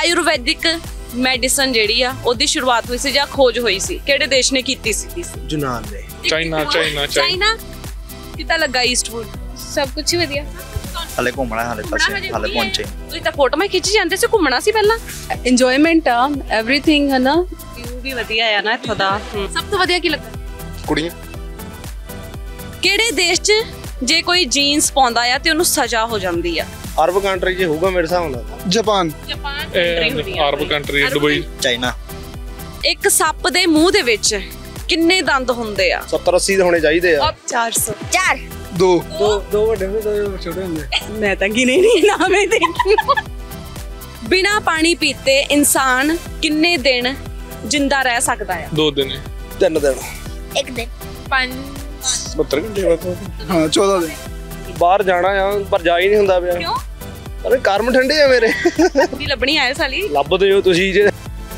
आयुर्वैदिक medicine ਜਿਹੜੀ ਆ ਉਹਦੀ ਸ਼ੁਰੂਆਤ ਹੋਈ ਸੀ ਜਾਂ ਖੋਜ ਹੋਈ ਸੀ ਕਿਹੜੇ ਦੇਸ਼ ਨੇ ਕੀਤੀ ਸੀ? ਯੂਨਾਨ ਨੇ। ਚਾਈਨਾ। ਕਿੱਦਾਂ ਲੱਗਾ ਈਸਟਵੁੱਡ? ਸਭ ਕੁਝ ਵਧੀਆ। ਹਲੇ ਘੁੰਮਣਾ ਹਲੇ ਪਹੁੰਚੇ। ਤੁਸੀਂ ਤਾਂ ਫੋਟੋ ਮੈਂ ਖਿੱਚੀ ਜਾਂਦੇ ਸੀ, ਘੁੰਮਣਾ ਸੀ ਪਹਿਲਾਂ। ਇੰਜੋਇਮੈਂਟ ਆ ਐਵਰੀਥਿੰਗ ਹੈ ਨਾ। ਵਿਊ ਵੀ ਵਧੀਆ ਆ ਨਾ ਇੱਥੋਂ ਦਾ। ਸਭ ਤੋਂ ਵਧੀਆ ਕੀ ਲੱਗਾ? ਕੁੜੀਆਂ। ਕਿਹੜੇ ਦੇਸ਼ 'ਚ ਜੇ ਕੋਈ ਜੀਨਸ ਪਾਉਂਦਾ ਆ ਤੇ ਉਹਨੂੰ ਸਜ਼ਾ ਹੋ ਜਾਂਦੀ ਆ? ਅਰਬ ਕੰਟਰੀ 'ਚ ਹੋਊਗਾ ਮੇਰੇ ਹਿਸਾਬ ਨਾਲ। Japan. Arab country, Dubai. China. ਇੱਕ ਸੱਪ ਦੇ ਮੂੰਹ ਦੇ ਵਿੱਚ ਕਿੰਨੇ ਦੰਦ ਹੁੰਦੇ ਆ? 70-80 ਹੋਣੇ ਚਾਹੀਦੇ ਆ। 400। 4। ਦੋ ਵੱਡੇ ਹੁੰਦੇ, ਦੋ ਛੋਟੇ ਹੁੰਦੇ। ਮੈਂ ਤਾਂ ਗਿਣੇ ਨਹੀਂ ਨਾ ਮੈਂ ਦੇਖੀ। ਬਿਨਾ ਪਾਣੀ ਪੀਤੇ ਇਨਸਾਨ ਕਿੰਨੇ ਦਿਨ ਜਿੰਦਾ ਰਹਿ ਸਕਦਾ ਆ? 2 ਦਿਨ। 3 ਦਿਨ। 1 ਦਿਨ। 5। 72 ਘੰਟੇ ਬਾਅਦ। ਹਾਂ 14 ਦਿਨ। ਬਾਹਰ ਜਾਣਾ ਆ ਪਰ ਜਾ ਹੀ ਨਹੀਂ ਹੁੰਦਾ ਪਿਆ। ਕਿਉਂ? ਅਰੇ ਕਰਮ ਠੰਡੇ ਆ ਮੇਰੇ। ਕੀ ਲੱਭਣੀ ਆਏ ਸਾਲੀ? ਲੱਭਦੇ ਹੋ ਤੁਸੀਂ ਜੇ।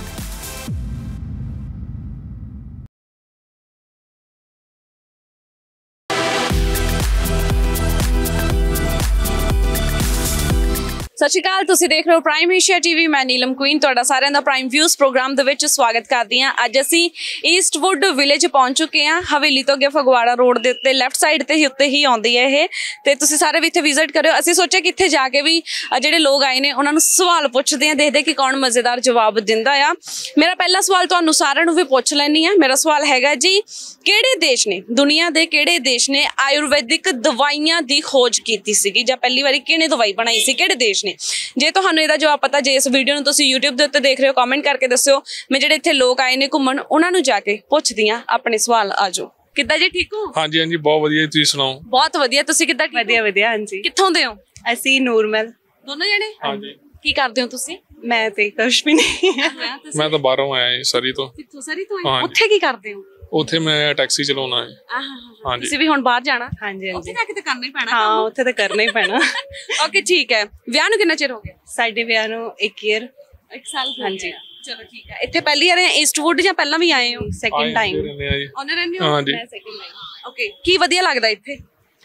ਸਤਿ ਸ਼੍ਰੀ ਅਕਾਲ, ਤੁਸੀਂ ਦੇਖ ਰਹੇ ਹੋ ਪ੍ਰਾਈਮ ਏਸ਼ੀਆ ਟੀਵੀ। ਮੈਂ ਨੀਲਮ ਕੁਈਨ ਤੁਹਾਡਾ ਸਾਰਿਆਂ ਦਾ ਪ੍ਰਾਈਮ ਵਿਊਜ਼ ਪ੍ਰੋਗਰਾਮ ਦੇ ਵਿੱਚ ਸਵਾਗਤ ਕਰਦੀ ਹਾਂ। ਅੱਜ ਅਸੀਂ ਈਸਟਵੁੱਡ ਵਿਲੇਜ ਪਹੁੰਚ ਚੁੱਕੇ ਹਾਂ। ਹਵੇਲੀ ਤੋਂ ਅੱਗੇ ਫਗਵਾੜਾ ਰੋਡ ਦੇ ਉੱਤੇ ਲੈਫਟ ਸਾਈਡ ਤੇ ਹੀ ਉੱਤੇ ਹੀ ਆਉਂਦੀ ਹੈ ਇਹ, ਤੇ ਤੁਸੀਂ ਸਾਰੇ ਵੀ ਇੱਥੇ ਵਿਜ਼ਿਟ ਕਰਿਓ। ਅਸੀਂ ਸੋਚਿਆ ਕਿ ਇੱਥੇ ਜਾ ਕੇ ਵੀ ਜਿਹੜੇ ਲੋਕ ਆਏ ਨੇ ਉਹਨਾਂ ਨੂੰ ਸਵਾਲ ਪੁੱਛਦੇ ਹਾਂ, ਦੇਖਦੇ ਕਿ ਕੌਣ ਮਜ਼ੇਦਾਰ ਜਵਾਬ ਦਿੰਦਾ ਆ। ਮੇਰਾ ਪਹਿਲਾ ਸਵਾਲ ਤੁਹਾਨੂੰ ਸਾਰਿਆਂ ਨੂੰ ਵੀ ਪੁੱਛ ਲੈਣੀ ਆ। ਮੇਰਾ ਸਵਾਲ ਹੈਗਾ ਜੀ, ਕਿਹੜੇ ਦੇਸ਼ ਨੇ, ਦੁਨੀਆ ਦੇ ਕਿਹੜੇ ਦੇਸ਼ ਨੇ ਆਯੁਰਵੈਦਿਕ ਦਵਾਈਆਂ ਦੀ ਖੋਜ ਕੀਤੀ ਸੀਗੀ ਜਾਂ ਪਹਿਲੀ ਵਾਰੀ ਕਿਹਨੇ ਦਵਾਈ ਬਣਾਈ ਸੀ, ਕਿਹੜੇ ਦੇਸ਼ ਨੇ? ਜੇ ਤੁਹਾਨੂੰ ਇਹਦਾ ਜਵਾਬ ਪਤਾ, ਜੇ ਇਸ ਵੀਡੀਓ ਨੂੰ ਤੁਸੀਂ YouTube ਦੇ ਉੱਤੇ ਦੇਖ ਰਹੇ ਹੋ, ਕਮੈਂਟ ਕਰਕੇ ਦੱਸਿਓ। ਮੈਂ ਜਿਹੜੇ ਇੱਥੇ ਲੋਕ ਆਏ ਨੇ ਘੁੰਮਣ ਉਹਨਾਂ ਨੂੰ ਜਾ ਕੇ ਪੁੱਛਦੀ ਹਾਂ ਆਪਣੇ ਸਵਾਲ। ਆਜੋ। ਕਿੱਦਾਂ ਜੀ, ਠੀਕ ਹੋ? ਹਾਂਜੀ ਹਾਂਜੀ, ਬਹੁਤ ਵਧੀਆ। ਤੁਸੀਂ ਸੁਣਾਓ? ਬਹੁਤ ਵਧੀਆ। ਤੁਸੀਂ ਕਿੱਦਾਂ? ਵਧੀਆ। ਹਾਂਜੀ। ਕਿੱਥੋਂ ਦੇ ਹੋ? ਅਸੀਂ ਨੂਰਮਲ। ਦੋਨੋਂ ਜਣੇ? ਹਾਂਜੀ। ਕੀ ਕਰਦੇ ਹੋ ਤੁਸੀਂ? ਮੈਂ ਤੇ ਕੁਛ ਵੀ ਨਹੀਂ। ਮੈਂ ਤਾਂ ਬਾਹਰੋਂ ਆਇਆ ਸਰੀ ਤੋਂ। ਕਿੱਥੋਂ? ਸਰੀ ਤੋਂ ਆਏ। ਉੱਥੇ ਕੀ ਕਰਦੇ ਹੋ? ਉੱਥੇ ਮੈਂ ਟੈਕਸੀ ਚਲਾਉਣਾ ਹੈ। ਹਾਂਜੀ। ਤੁਸੀਂ ਵੀ ਹੁਣ ਬਾਹਰ ਜਾਣਾ? ਹਾਂਜੀ। ਉੱਥੇ ਜਾ ਕੇ ਤਾਂ ਕਰਨਾ ਹੀ ਪੈਣਾ। ਹਾਂ, ਉੱਥੇ ਤਾਂ ਕਰਨਾ ਹੀ ਪੈਣਾ। ਓਕੇ, ਠੀਕ ਹੈ। ਵਿਆਹ ਨੂੰ ਕਿੰਨਾ ਚਿਰ ਹੋ ਗਿਆ? ਸਾਡੇ ਵਿਆਹ ਨੂੰ 1 ਈਅਰ। 1 ਸਾਲ। ਹਾਂਜੀ। ਚਲੋ ਠੀਕ ਹੈ। ਇੱਥੇ ਪਹਿਲੀ ਵਾਰ ਈਸਟਵੁੱਡ ਜਾਂ ਪਹਿਲਾਂ ਵੀ ਆਏ ਹੋ? Second time. ਉਹਨੇ ਰਹਿੰਦੇ ਹੋ? ਹਾਂਜੀ। ਓਕੇ, ਕੀ ਵਧੀਆ ਲੱਗਦਾ ਇੱਥੇ?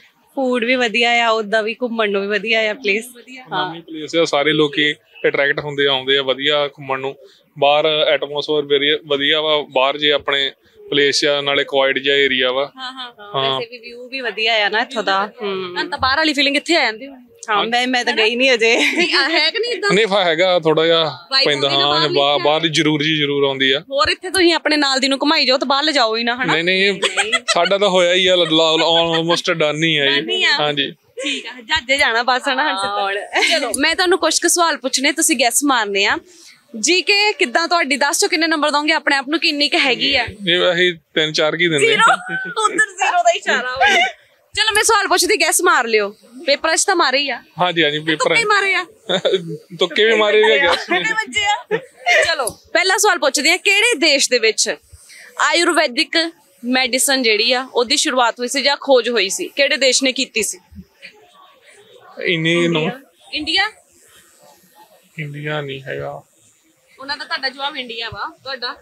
ਫੂਡ ਵੀ ਵਧੀਆ ਆ, ਉੱਦਾਂ ਵੀ ਘੁੰਮਣ ਨੂੰ ਵੀ ਵਧੀਆ ਆ ਪਲੇਸ। ਨਵੀਂ ਪਲੇਸ ਆ, ਸਾਰੇ ਲੋਕੀ ਅਟਰੈਕਟ ਹੁੰਦੇ ਆਉਂਦੇ ਆ ਵਧੀਆ ਘੁੰਮਣ ਨੂੰ। ਬਾਹਰ ਐਟਮੋਸਫੇਅਰ ਵਧੀਆ ਵਾ। ਬਾਹਰ ਜੇ ਆਪਣੇ ਪਲੇਸ ਆ, ਨਾਲੇ ਕੁਆਇਟ ਜਿਹਾ ਏਰੀਆ ਵਾ। ਹਾਂ, ਵੈਸੇ ਵੀ ਵਿਊ ਵੀ ਵਧੀਆ ਆ ਨਾ ਇੱਥੋਂ ਦਾ। ਤਾਂ ਬਾਹਰ ਵਾਲੀ ਫੀਲਿੰਗ ਇੱਥੇ ਆ ਜਾਂਦੀ ਹੋਣੀ। ਹਾਂ, ਮੈਂ ਤਾਂ ਗਈ ਨਹੀਂ ਅਜੇ। ਹੈ ਕਿ ਨਹੀਂ ਇਦਾਂ? ਨਹੀਂ ਹੈਗਾ, ਥੋੜਾ ਜਿਹਾ ਪੈਂਦਾ। ਹਾਂ, ਬਾਹਰ ਜ਼ਰੂਰ ਆਉਂਦੀ ਆ। ਹੋਰ ਇੱਥੇ ਤੁਸੀਂ ਆਪਣੇ ਨਾਲ ਦੀ ਨੂੰ ਘੁਮਾਈ ਜਾਓ ਤਾਂ ਬਾਹਰ ਲਿਜਾਓ ਹੀ ਨਾ, ਹਨਾ? ਨਹੀਂ, ਸਾਡਾ ਤਾਂ ਹੋਇਆ ਹੀ ਆ, ਆਲਮੋਸਟ ਡਨ ਹੀ ਆ ਜੀ। ਹਾਂਜੀ। ਠੀਕ ਆ, ਜੱਜੇ ਜਾਣਾ ਬਸ, ਹਨਾ? ਚਲੋ, ਮੈਂ ਤੁਹਾਨੂੰ ਕੁਝ ਕੁ ਸਵਾਲ ਪੁੱਛਣੇ, ਤੁਸੀਂ ਗੈਸ ਮਾਰਨੇ ਆ। ਜੀਕੇ ਕਿੱਦਾਂ ਤੁਹਾਡੀ? 10 ਚੋਂ ਕਿੰਨੇ ਨੰਬਰ ਦੋਗੇ ਆਪਣੇ ਆਪ ਨੂੰ? ਕਿੰਨੀ ਕੁ ਹੈਗੀ ਆ? ਇਹ ਅਸੀਂ 3-4 ਕੀ ਦਿੰਦੇ। ਉਧਰ 0 ਦਾ ਇਸ਼ਾਰਾ ਹੋਇਆ। ਚਲੋ, ਮੈਂ ਸਵਾਲ ਪੁੱਛਦੀ, ਗੈਸ ਮਾਰ ਲਿਓ। ਪੇਪਰਾਂ 'ਚ ਤਾਂ ਮਾਰੇ ਹੀ ਆ। ਹਾਂਜੀ, ਪੇਪਰ ਮਾਰੇ ਆ। ਤੁੱਕੇ ਵੀ ਮਾਰੇ ਗਏ। ਚਲੋ, ਪਹਿਲਾ ਸਵਾਲ ਪੁੱਛਦੇ ਆ, ਕਿਹੜੇ ਦੇਸ਼ ਦੇ ਵਿੱਚ ਆਯੁਰਵੈਦਿਕ ਮੈਡੀਸਨ ਜਿਹੜੀ ਆ ਉਹਦੀ ਸ਼ੁਰੂਆਤ ਹੋਈ ਸੀ ਜਾਂ ਖੋਜ ਹੋਈ ਸੀ? ਕਿਹੜੇ ਦੇਸ਼ ਨੇ ਕੀਤੀ ਸੀ? ਇੰਡੀਆ ਨਹੀਂ ਹੈਗਾ ਉਹਨਾਂ ਦਾ। ਤੁਹਾਡਾ ਜਵਾਬ ਇੰਡੀਆ ਵਾ। ਤੁਹਾਡਾ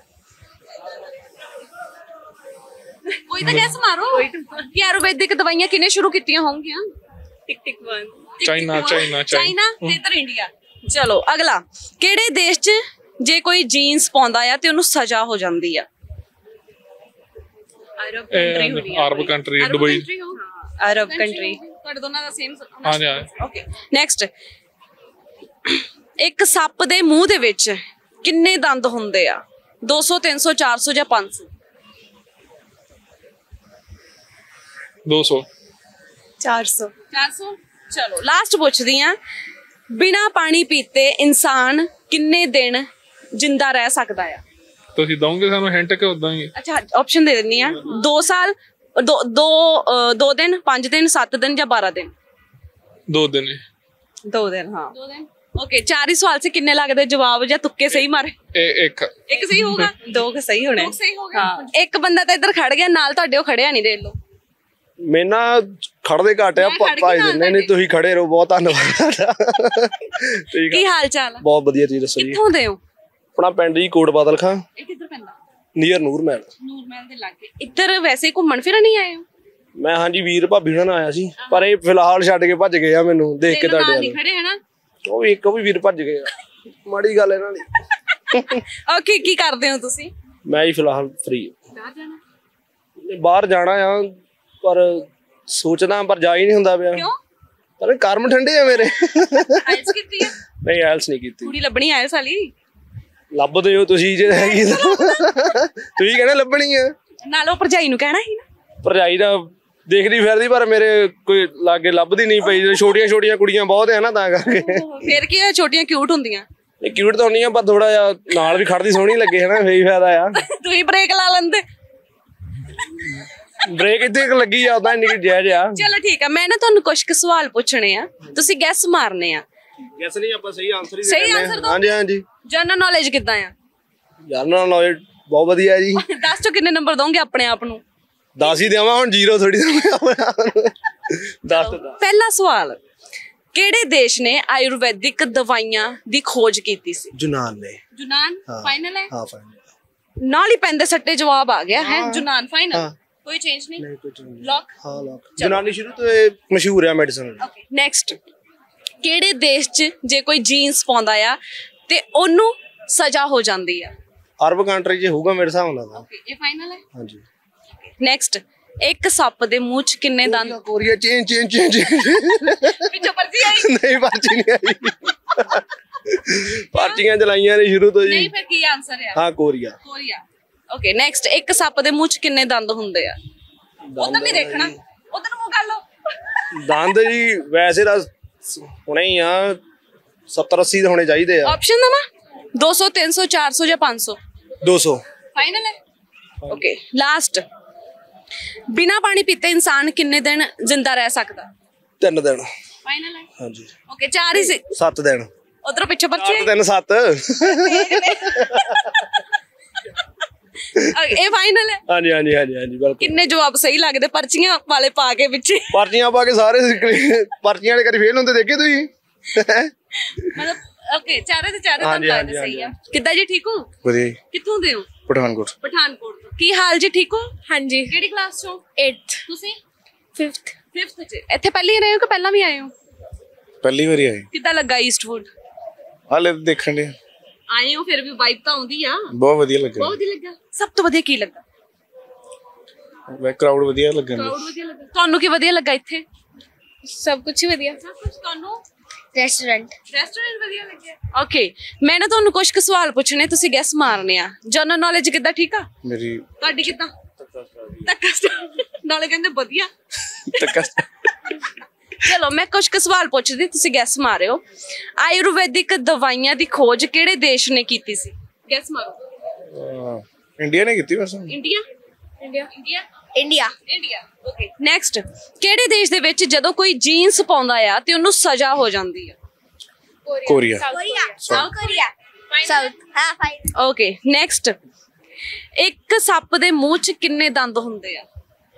ਕੋਈ ਤਾਂ ਗੈਸ ਮਾਰੋ ਕਿ ਆਯੁਰਵੈਦਿਕ ਦਵਾਈਆਂ ਕਿਨੇ ਸ਼ੁਰੂ ਕੀਤੀਆਂ ਹੋਣਗੀਆਂ? ਟਿਕ ਟਿਕ 1। ਚਾਈਨਾ ਤੇ ਇਧਰ ਇੰਡੀਆ। ਚਲੋ, ਅਗਲਾ, ਕਿਹੜੇ ਦੇਸ਼ 'ਚ ਜੇ ਕੋਈ ਜੀਨਸ ਪਾਉਂਦਾ ਆ ਤੇ ਉਹਨੂੰ ਸਜ਼ਾ ਹੋ ਜਾਂਦੀ ਆ? Arab country, Dubai. Arab country. ਤੁਹਾਡੇ ਦੋਨਾਂ ਦਾ ਸੇਮ? ਹਾਂਜੀ। Okay, next. ਇੱਕ ਸੱਪ ਦੇ ਮੂੰਹ ਦੇ ਵਿੱਚ ਕਿੰਨੇ ਦੰਦ ਹੁੰਦੇ ਆ? 200, 300, 400 ਜਾਂ 500? 200। 400। ਚਲੋ, ਲਾਸਟ ਪੁੱਛਦੀ ਆ, ਬਿਨਾ ਪਾਣੀ ਪੀਤੇ ਇਨਸਾਨ ਕਿੰਨੇ ਦਿਨ ਜਿੰਦਾ ਰਹਿ ਸਕਦਾ ਆ? ਤੁਸੀਂ ਦੋਗੇ ਸਾਨੂੰ ਹਿੰਟ ਕਿ ਉਦਾਂ ਹੀ? ਅੱਛਾ, ਆਪਸ਼ਨ ਦੇ ਦਿੰਨੀ ਆ। 2 ਸਾਲ, 2 ਦਿਨ, 5 ਦਿਨ, 7 ਦਿਨ ਜਾਂ 12 ਦਿਨ? 2 ਦਿਨ। 2 ਦਿਨ। ਹਾਂ, 2 ਦਿਨ। ਓਕੇ, 4 ਹੀ ਸਵਾਲ ਸੀ। ਕਿੰਨੇ ਲੱਗਦੇ ਜਵਾਬ ਜਾਂ ਤੁੱਕੇ ਸਹੀ ਮਾਰੇ? ਇੱਕ ਸਹੀ ਹੋਊਗਾ। 2 ਸਹੀ ਹੋਣੇ। ਹਾਂ, ਇੱਕ ਬੰਦਾ ਤਾਂ ਇੱਧਰ ਖੜ ਗਿਆ ਨਾਲ ਤੁਹਾਡੇ, ਉਹ ਖੜਿਆ ਨਹੀਂ, ਦੇਖ ਲਓ। ਮੈਨਾ ਖੜਦੇ ਘੱਟ ਆ, ਭਾਈ ਦਿੰਦੇ ਨਹੀਂ। ਤੁਸੀਂ ਖੜੇ ਰਹੋ। ਬਹੁਤ ਧੰਨਵਾਦ ਤੁਹਾਡਾ। ਠੀਕ ਕੀ ਹਾਲ ਚਾਲ ਆ? ਬਹੁਤ ਵਧੀਆ। ਜੀ ਦੱਸੋ ਜੀ। ਕਿੱਥੋਂ ਦੇ ਹੋ? ਆਪਣਾ ਪਿੰਡ ਜੀ ਕੋਟ ਬਾਦਲ ਖਾਂ। ਇਹ ਕਿੱਧਰ ਪੈਂਦਾ? ਨੀਅਰ ਨੂਰਮਹਿਲ ਦੇ ਲਾਗੇ। ਇੱਧਰ ਵੈਸੇ ਘੁੰਮਣ ਫਿਰਨ ਨਹੀਂ ਆਏ ਹੋ? ਮੈਂ ਹਾਂਜੀ ਵੀਰ ਭਾਬੀ ਨਾਲ ਆਇਆ ਸੀ, ਪਰ ਇਹ ਫਿਲਹਾਲ ਛੱਡ ਕੇ ਭੱਜ ਗਏ ਆ ਮੈਨੂੰ ਦੇਖ ਕੇ। ਤੁਹਾਡੇ ਨਾਲ ਖੜੇ ਹਨਾ? ਉਹ ਵੀ ਵੀਰ ਭੱਜ ਗਏ ਆ। ਮਾੜੀ ਗੱਲ ਇਹਨਾਂ ਦੀ। ਓਕੇ, ਕੀ ਕਰਦੇ ਹੋ ਤੁਸੀਂ? ਮੈਂ ਹੀ ਫਿਲਹਾਲ ਫ੍ਰੀ। ਬਾਹਰ ਜਾਣਾ? ਬਾਹਰ ਜਾਣਾ ਆ ਪਰ ਸੋਚਦਾ ਪਰ ਜਾ ਹੀ ਨਹੀਂ ਹੁੰਦਾ ਪਿਆ। ਕਿਉਂ? ਪਰ ਕਰਮ ਠੰਡੇ ਆ ਮੇਰੇ। ਆਇਲਸ ਕੀਤੀ ਹੈ? ਨਹੀਂ ਆਇਲਸ ਨਹੀਂ ਕੀਤੀ। ਕੁੜੀ ਲੱਭਣੀ ਆਇਲਸ ਵਾਲੀ? ਲੱਭਦੇ ਹੋ ਤੁਸੀਂ ਜੇ ਹੈਗੀ ਤੁਸੀਂ ਕਹਿੰਦੇ ਲੱਭਣੀ ਆ। ਨਾਲੋਂ ਭਰਜਾਈ ਨੂੰ ਕਹਿਣਾ ਸੀ ਨਾ। ਭਰਜਾਈ ਦਾ ਦੇਖਦੀ ਫਿਰਦੀ ਪਰ ਮੇਰੇ ਕੋਈ ਲਾਗੇ ਲੱਭਦੀ ਨਹੀਂ ਪਈ। ਛੋਟੀਆਂ ਕੁੜੀਆਂ ਬਹੁਤ ਆ ਨਾ ਤਾਂ ਕਰਕੇ। ਫਿਰ ਕੀ ਹੈ, ਛੋਟੀਆਂ ਕਿਊਟ ਹੁੰਦੀਆਂ। ਇਹ ਕਿਊਟ ਤਾਂ ਹੁੰਦੀਆਂ ਪਰ ਥੋੜਾ ਜਿਹਾ ਨਾਲ ਵੀ ਖੜਦੀ ਸੋਹਣੀ ਲੱਗੇ ਹਨਾ, ਫੇਰ ਫਾਇਦਾ ਆ। ਤੁਸੀਂ ਬ੍ਰੇਕ ਲਾ ਲੈਂਦੇ। ਬ੍ਰੇਕ ਇੱਥੇ ਲੱਗੀ ਆ ਉਦਾਂ ਇੰਨੀ ਜਾਇਜ਼ ਆ। ਚਲੋ ਠੀਕ ਆ, ਮੈਂ ਨਾ ਤੁਹਾਨੂੰ ਕੁਝ ਕੁ ਸਵਾਲ ਪੁੱਛਣੇ ਆ, ਤੁਸੀਂ ਗੈਸ ਮਾਰਨੇ ਆ। ਗੈਸ ਨਹੀਂ, ਆਪਾਂ ਸਹੀ ਆਨਸਰ ਹੀ ਸਹੀ ਆਨਸਰ ਦਿਓ। ਹਾਂਜੀ ਹਾਂਜੀ। ਜਨਰਲ ਨੌਲੇਜ ਕਿੱਦਾਂ ਆ? ਜਨਰਲ ਨੌਲੇਜ ਬਹੁਤ ਵਧੀਆ ਜੀ। 10 ਚੋਂ ਕਿੰਨੇ ਨੰਬਰ ਦੋਗੇ ਆਪਣੇ ਆਪ ਨੂੰ? 10 ਹੀ ਦੇਵਾਂ ਹੁਣ, 0 ਥੋੜੀ ਦੇਵਾਂ। 10 ਤੋਂ 10। ਪਹਿਲਾ ਸਵਾਲ, ਕਿਹੜੇ ਦੇਸ਼ ਨੇ ਆਯੁਰਵੈਦਿਕ ਦਵਾਈਆਂ ਦੀ ਖੋਜ ਕੀਤੀ ਸੀ? ਯੂਨਾਨ ਨੇ। ਯੂਨਾਨ ਫਾਈਨਲ ਹੈ? ਹਾਂ ਫਾਈਨਲ। ਨਾਲ ਹੀ ਪੈਂਦੇ ਸੱਟੇ ਜਵਾਬ ਆ ਗਿਆ ਹੈ। ਯੂਨਾਨ ਫਾਈਨਲ, ਕੋਈ ਚੇਂਜ ਨਹੀਂ? ਨਹੀਂ ਕੋਈ ਨਹੀਂ। ਲੌਕ? ਹਾਂ ਲੌਕ। ਯੂਨਾਨੀ ਸ਼ੁਰੂ ਤੋਂ ਇਹ ਮਸ਼ਹੂਰ ਆ ਮੈਡੀਸਨ। ਓਕੇ ਨੈਕਸਟ, ਕਿਹੜੇ ਦੇਸ਼ 'ਚ ਜੇ ਕੋਈ ਜੀਨਸ ਪਾਉਂਦਾ ਆ ਤੇ ਉਹਨੂੰ ਸਜ਼ਾ ਹੋ ਜਾਂਦੀ ਆ? ਅਰਬ ਕੰਟਰੀ 'ਚ ਹੋਊਗਾ ਮੇਰੇ ਹਿਸਾਬ ਨਾਲ। ਓਕੇ ਇਹ ਫਾਈਨਲ ਹੈ? ਹਾਂਜੀ। ਨੈਕਸਟ, ਇੱਕ ਸੱਪ ਦੇ ਮੂੰਹ 'ਚ ਕਿੰਨੇ ਦੰਦ? ਕੋਰੀਆ ਚੇਂਜ ਪਿੱਛੋਂ ਪਰਚੀ ਆਈ? ਨਹੀਂ ਪਰਚੀ ਨਹੀਂ ਆਈ। ਪਰਚੀਆਂ ਚਲਾਈਆਂ ਨੇ ਸ਼ੁਰੂ ਤੋਂ ਜੀ। ਨਹੀਂ ਫਿਰ ਕੀ ਆਨਸਰ ਆ? ਹਾਂ ਕੋਰੀਆ। ਕੋਰੀਆ। ਓਕੇ ਨੈਕਸਟ, ਇੱਕ ਸੱਪ ਦੇ ਮੂੰਹ 'ਚ ਕਿੰਨੇ ਦੰਦ ਹੁੰਦੇ ਆ? ਉਧਰ ਨਹੀਂ ਦੇਖਣਾ, ਉਧਰ ਮੂੰਹ ਕਰ ਲਓ। ਦੰਦ ਜੀ ਵੈਸੇ ਤਾਂ ਹੁਣੇ ਹੀ ਆ 70-80 ਦੇ ਹੋਣੇ ਚਾਹੀਦੇ ਆ। ਆਪਸ਼ਨ ਦਵਾਂ? 200 300 400 ਜਾਂ 500? 200 ਫਾਈਨਲ ਹੈ? ਓਕੇ ਲਾਸਟ, ਬਿਨਾ ਪਾਣੀ ਪੀਤੇ ਇਨਸਾਨ ਕਿੰਨੇ ਦਿਨ ਜ਼ਿੰਦਾ ਰਹਿ ਸਕਦਾ? 3 ਦਿਨ। ਫਾਈਨਲ ਹੈ? ਹਾਂਜੀ। ਓਕੇ 4 ਹੀ ਸੀ। 7 ਦਿਨ। ਉਧਰੋਂ ਪਿੱਛੇ ਬੱਚੇ 8 ਦਿਨ 7। ਇਹ ਫਾਈਨਲ ਹੈ? ਹਾਂਜੀ ਹਾਂਜੀ ਹਾਂਜੀ ਹਾਂਜੀ ਬਿਲਕੁਲ। ਕਿੰਨੇ ਜਵਾਬ ਸਹੀ ਲੱਗਦੇ ਪਰਚੀਆਂ ਵਾਲੇ ਪਾ ਕੇ ਪਿੱਛੇ? ਪਰਚੀਆਂ ਪਾ ਕੇ ਸਾਰੇ ਪਰਚੀਆਂ ਵਾਲੇ ਕਰੀ ਫੇਲ ਹੁੰਦੇ ਦੇਖੇ ਤੁਸੀਂ? ਮਤਲਬ ਓਕੇ ਚਾਰੇ ਦੇ ਚਾਰੇ ਤਾਂ ਲੱਗਦੇ ਸਹੀ ਆ। ਕਿੱਦਾਂ ਜੀ, ਠੀਕ ਹੋ? ਵਧੀਆ। ਕਿੱਥੋਂ ਦੇ ਹੋ? ਪਠਾਨਕੋਟ। ਪਠਾਨਕੋਟ ਤੋਂ। ਕੀ ਹਾਲ ਜੀ, ਠੀਕ ਹੋ? ਹਾਂਜੀ। ਕਿਹੜੀ ਕਲਾਸ ਚੋਂ? 8th ਤੁਸੀਂ? 5th 5th ਚ। ਇੱਥੇ ਪਹਿਲੀ ਵਾਰ ਆਏ ਹੋ ਕਿ ਪਹਿਲਾਂ ਵੀ ਆਏ ਹੋ? ਪਹਿਲੀ ਵਾਰੀ ਆਏ। ਕਿੱਦਾਂ ਲੱਗਾ ਈਸਟਵੁੱਡ? ਹਾਲੇ ਦੇਖਣ ਦੇ ਆਏ ਹੋ ਫਿਰ ਵੀ ਵਾਈਬ ਤਾਂ ਆਉਂਦੀ ਆ। ਬਹੁਤ ਵਧੀਆ ਲੱਗਾ। ਬਹੁਤ ਵਧੀਆ ਲੱਗਾ। ਸਭ ਤੋਂ ਵਧੀਆ ਕੀ ਲੱਗਾ? ਵੇ ਕਰਾਊਡ ਵਧੀਆ ਲੱਗਣ ਕਰਾਊਡ ਵਧੀਆ ਲੱਗਾ। ਤੁਹਾਨੂੰ ਕੀ ਵਧੀਆ ਲੱਗਾ ਇੱਥੇ? ਸਭ ਕੁਝ ਹੀ ਵਧੀਆ। ਸਭ ਕੁਝ। ਤੁਹਾਨੂੰ? ਰੈਸਟੋਰੈਂਟ ਵਧੀਆ ਲੱਗਿਆ। ਓਕੇ ਮੈਂ ਨਾ ਤੁਹਾਨੂੰ ਕੁਝ ਕੁ ਸਵਾਲ ਪੁੱਛਣੇ, ਤੁਸੀਂ ਗੈਸ ਮਾਰਨੇ ਆ। ਜਨਰਲ ਨੌਲੇਜ ਕਿੱਦਾਂ, ਠੀਕ ਆ ਮੇਰੀ? ਤੁਹਾਡੀ ਕਿੱਦਾਂ? ਧੱਕਾ ਨਾਲੇ ਕਹਿੰਦੇ ਵਧੀਆ। ਚਲੋ ਮੈਂ ਕੁਝ ਕੁ ਸਵਾਲ ਪੁੱਛਦੀ, ਤੁਸੀਂ ਗੈਸ ਮਾਰਿਓ। ਆਯੁਰਵੈਦਿਕ ਦਵਾਈਆਂ ਦੀ ਖੋਜ ਕਿਹੜੇ ਦੇਸ਼ ਨੇ ਕੀਤੀ ਸੀ? ਗੈਸ ਮਾਰੋ। ਇੰਡੀਆ ਨੇ ਕੀਤੀ ਵੈਸੇ। India? India India? India India. Okay next, ਕਿਹੜੇ ਦੇਸ਼ ਦੇ ਵਿੱਚ ਜਦੋਂ ਕੋਈ ਜੀਨਸ ਪਾਉਂਦਾ ਆ ਤੇ ਉਹਨੂੰ ਸਜ਼ਾ ਹੋ ਜਾਂਦੀ ਆ? ਕੋਰੀਆ। South Korea. ਸਾਊਥ ਹਾਂ ਫਾਈਨ। ਓਕੇ ਨੈਕਸਟ, ਇੱਕ ਸੱਪ ਦੇ ਮੂੰਹ 'ਚ ਕਿੰਨੇ ਦੰਦ ਹੁੰਦੇ ਆ?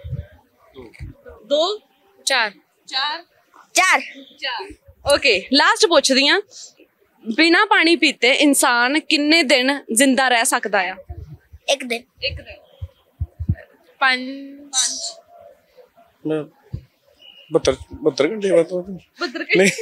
2 4 4 4 4 ਓਕੇ ਲਾਸਟ ਪੁੱਛਦੀ ਆ, ਬਿਨਾ ਪਾਣੀ ਪੀਤੇ ਇਨਸਾਨ ਕਿੰਨੇ ਦਿਨ ਜ਼ਿੰਦਾ ਰਹਿ ਸਕਦਾ ਆ? ਇੱਕ ਦਿਨ। ਇੱਕ ਦਿਨ। 5 ਮੈਂ 72 ਘੰਟੇ ਬਾਅਦ 72 ਨਹੀਂ